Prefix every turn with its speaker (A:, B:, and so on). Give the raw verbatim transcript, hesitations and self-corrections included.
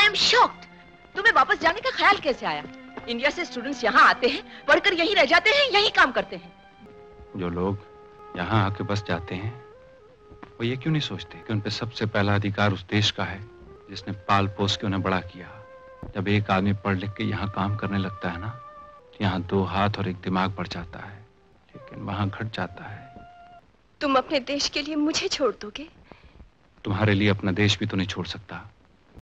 A: Am shocked. तुम्हें वापस जाने का ख्याल कैसे आया? इंडिया से स्टूडेंट्स यहाँ आते हैं, पढ़कर यहीं रह जाते हैं, यहीं काम करते हैं।
B: जो लोग यहाँ आके बस जाते हैं वो ये क्यों नहीं सोचते कि उन पे सबसे पहला अधिकार उस देश का है जिसने पाल पोस के उन्हें बड़ा किया। जब एक आदमी पढ़ लिख के यहाँ काम करने लगता है ना, तो यहाँ दो हाथ और एक दिमाग बढ़ जाता है, लेकिन वहां घट जाता है।
C: तुम अपने देश के लिए मुझे छोड़ दोगे?
B: तुम्हारे लिए अपना देश भी तो नहीं छोड़ सकता।